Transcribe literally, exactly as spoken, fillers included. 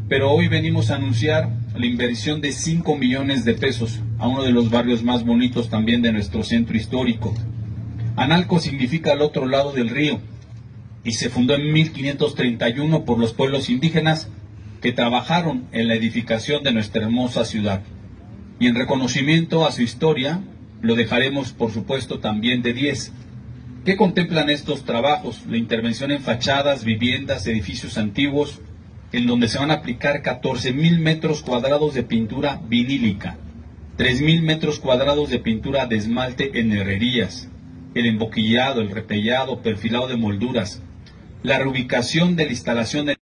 pero hoy venimos a anunciar la inversión de cinco millones de pesos a uno de los barrios más bonitos también de nuestro centro histórico. Analco significa al otro lado del río y se fundó en mil quinientos treinta y uno por los pueblos indígenas que trabajaron en la edificación de nuestra hermosa ciudad. Y en reconocimiento a su historia, lo dejaremos por supuesto también de diez. ¿Qué contemplan estos trabajos? La intervención en fachadas, viviendas, edificios antiguos, en donde se van a aplicar catorce mil metros cuadrados de pintura vinílica, tres mil metros cuadrados de pintura de esmalte en herrerías, el emboquillado, el repellado, perfilado de molduras, la reubicación de la instalación de